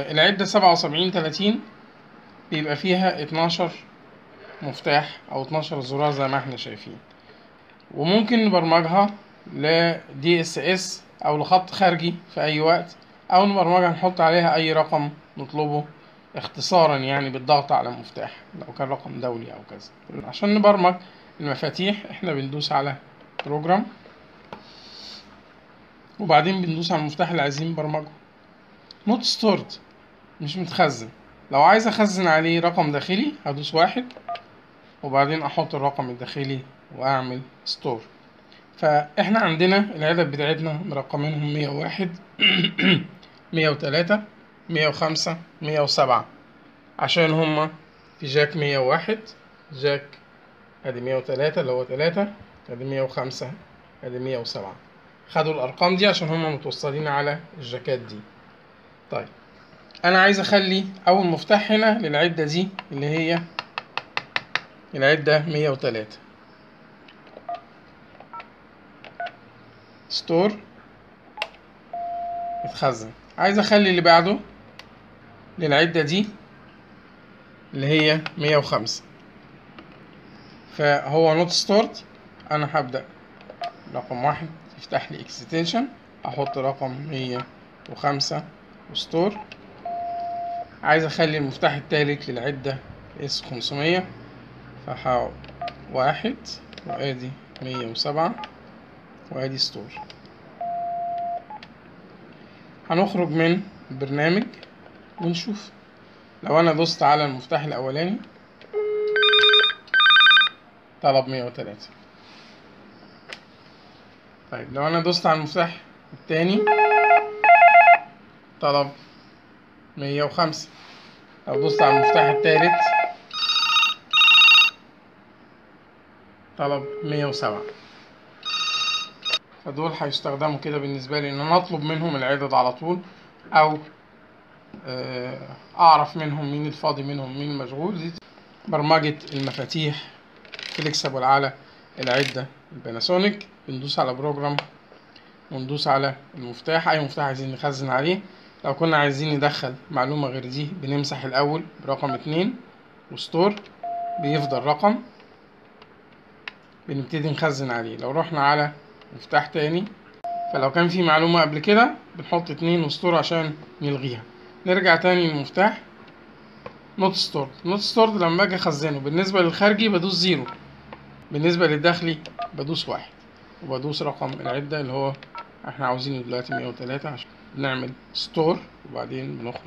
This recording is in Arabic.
العدة 7730 بيبقى فيها 12 مفتاح أو 12 زرار زي ما احنا شايفين، وممكن نبرمجها ل DSS أو لخط خارجي في أي وقت، أو نبرمجها نحط عليها أي رقم نطلبه اختصارا يعني بالضغط على مفتاح لو كان رقم دولي أو كذا. عشان نبرمج المفاتيح احنا بندوس على بروجرام وبعدين بندوس على المفتاح اللي عايزين نبرمجه. نوت ستورد مش متخزن. لو عايز اخزن عليه رقم داخلي هدوس 1 وبعدين احط الرقم الداخلي واعمل ستور. فاحنا عندنا العدد بتاعتنا مرقمينهم 101 103 105 107 عشان هما في جاك 101 جاك ادي 103 اللي هو 3 ادي 105 ادي 107. خدوا الارقام دي عشان هما متوصلين على الجاكات دي. طيب انا عايز اخلي اول مفتاح هنا للعدة دي اللي هي العدة 103 ستور اتخزن. عايز اخلي اللي بعده للعدة دي اللي هي 105 فهو نوت ستورد. انا هبدأ رقم 1 يفتح لي اكستنشن احط رقم 105 وستور. عايز اخلي المفتاح التالت للعدة S500 فهحاول 1 وادي 107 وادي ستور. هنخرج من البرنامج ونشوف. لو انا دوست على المفتاح الاولاني طلب 103. طيب لو انا دوست على المفتاح التاني طلب 105. لو دوست على المفتاح التالت طلب 107. فدول هيستخدموا كده بالنسبة لي ان انا اطلب منهم العدد على طول، او اعرف منهم مين الفاضي منهم مين المشغول. دي برمجة المفاتيح فليكسبل على العدة الباناسونيك. بندوس على بروجرام وندوس على المفتاح، اي مفتاح عايزين نخزن عليه. لو كنا عايزين ندخل معلومة غير دي بنمسح الاول برقم 2 وستور بيفضل رقم بنبتدي نخزن عليه. لو رحنا على مفتاح تاني فلو كان في معلومة قبل كده بنحط 2 وستور عشان نلغيها. نرجع تاني للمفتاح نوت ستورد. نوت ستورد لما باجي اخزنه بالنسبة للخارجي بدوس 0، بالنسبة للداخلي بدوس 1 وبدوس رقم العدة اللي هو احنا عاوزينه دلوقتي 103 عشان نعمل ستور وبعدين بنخرج